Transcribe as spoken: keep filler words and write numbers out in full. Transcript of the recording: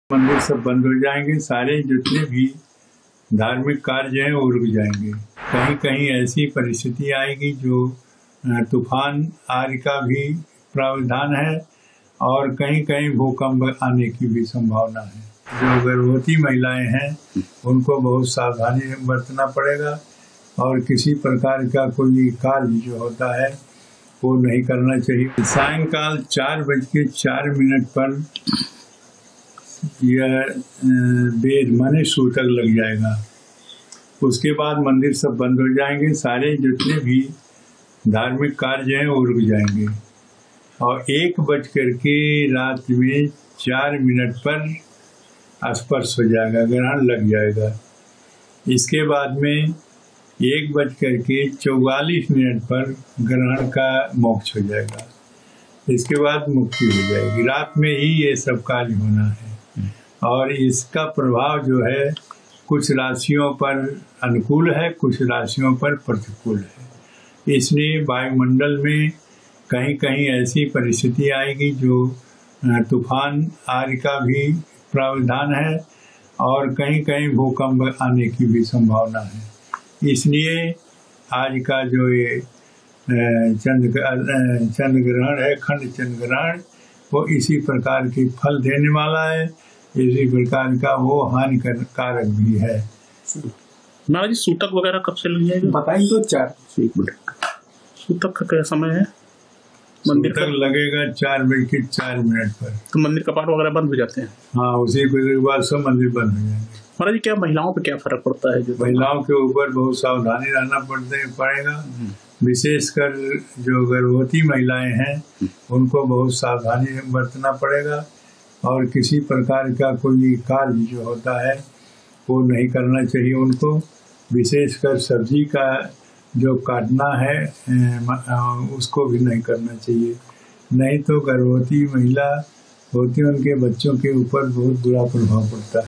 मंदिर सब बंद हो जाएंगे, सारे जितने भी धार्मिक कार्य हैं वो रुक जाएंगे। कहीं कहीं ऐसी परिस्थिति आएगी जो तूफान आदि का भी प्रावधान है और कहीं कहीं भूकंप आने की भी संभावना है। जो गर्भवती महिलाएं हैं उनको बहुत सावधानी बरतना पड़ेगा और किसी प्रकार का कोई कार्य जो होता है वो नहीं करना चाहिए। सायंकाल चार बज के चार मिनट पर यह वेद माने सूतक लग जाएगा। उसके बाद मंदिर सब बंद हो जाएंगे, सारे जितने भी धार्मिक कार्य हैं वो रुक जाएंगे और एक बज करके रात में चार मिनट पर स्पर्श हो जाएगा, ग्रहण लग जाएगा। इसके बाद में एक बज करके चौवालीस मिनट पर ग्रहण का मोक्ष हो जाएगा। इसके बाद मुक्ति हो जाएगी। रात में ही ये सब कार्य होना है और इसका प्रभाव जो है कुछ राशियों पर अनुकूल है, कुछ राशियों पर प्रतिकूल है। इसलिए वायुमंडल में कहीं कहीं ऐसी परिस्थिति आएगी जो तूफान आदि का भी प्रावधान है और कहीं कहीं भूकंप आने की भी संभावना है। इसलिए आज का जो ये चंद्र चंद्र ग्रहण है, खंड चंद्र ग्रहण, वो इसी प्रकार के फल देने वाला है, इसी प्रकार का वो हानिकारक भी है। महाराज जी सूतक वगैरह कब से लग जाएगा बताइए तो चार सूतक का क्या समय है? मंदिर तक लगेगा चार बज के चार मिनट पर। तो मंदिर कपाट वगैरह बंद हो जाते हैं? हाँ, उसी के बाद सब मंदिर बंद हो जाएंगे। महाराज जी क्या महिलाओं पे क्या फर्क पड़ता है? जो महिलाओं के ऊपर बहुत सावधानी रहना पड़ते पड़ेगा, विशेषकर जो गर्भवती महिलाएं हैं उनको बहुत सावधानी बरतना पड़ेगा और किसी प्रकार का कोई कार्य जो होता है वो नहीं करना चाहिए उनको। विशेषकर सब्जी का जो काटना है उसको भी नहीं करना चाहिए, नहीं तो गर्भवती महिला होती उनके बच्चों के ऊपर बहुत बुरा प्रभाव पड़ता है।